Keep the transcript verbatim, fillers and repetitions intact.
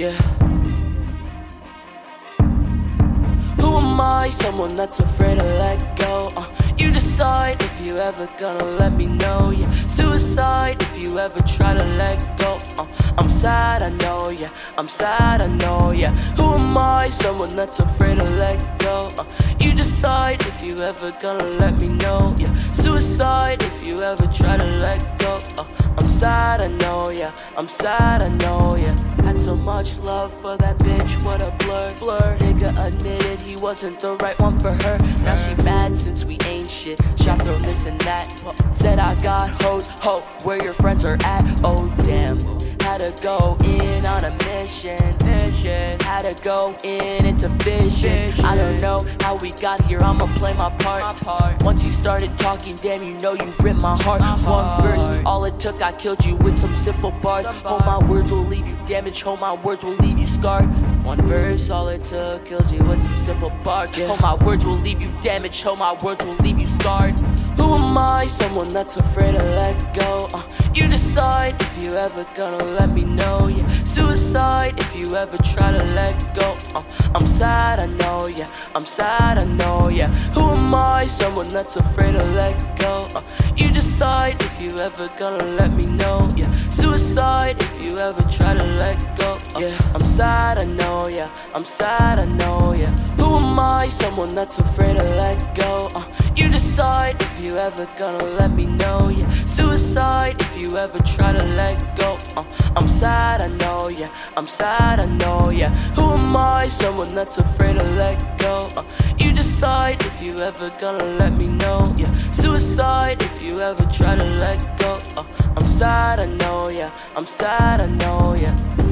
Yeah. Who am I? Someone that's afraid to let go. Uh, you decide if you ever gonna let me know. Yeah. Suicide if you ever try to let go. Uh, I'm sad, I know, yeah. I'm sad, I know, yeah. Who am I? Someone that's afraid to let go. Uh, you decide if you ever gonna let me know. Yeah. Suicide if you ever try to let go. Uh, I'm sad, I know, yeah. I'm sad, I know, yeah. Had so much love for that bitch, what a blur, blur. Nigga admitted he wasn't the right one for her. Now she mad since we ain't shit. Shot throw this and that. Said I got hoes, ho, where your friends are at. Oh damn. Had to go in on a mission, mission. Had to go in, it's a vision. I don't know how we got here, I'ma play my part. my part. Once you started talking, damn, you know you ripped my heart. my One heart. verse, all it took, I killed you with some simple bars. Oh, my words will leave you damaged, oh, my words will leave you scarred. One verse, all it took, killed you with some simple bars. Yeah. Oh, my words will leave you damaged, oh, my words will leave you scarred. Who am I? Someone that's afraid to let go. Uh, you decide if you ever gonna let me know. Yeah. Suicide if you ever try to let go. Uh, I'm sad, I know, yeah. I'm sad, I know, yeah. Who am I? Someone that's afraid to let go. Uh, you decide if you ever gonna let me know. Yeah. Suicide if you ever try to let go. Uh, yeah. I'm sad, I know, yeah. I'm sad, I know, yeah. Who am I? Someone that's afraid to let go. Uh, you decide if you ever gonna let me know. Yeah. Suicide if you ever try to let go. Uh, I'm sad, I know, yeah. I'm sad, I know, yeah. Who am I? Someone that's afraid to let go. Uh, you decide if you ever gonna let me know. Yeah. Suicide if you ever try to let go. Uh, I'm sad, I know, yeah. I'm sad, I know, yeah.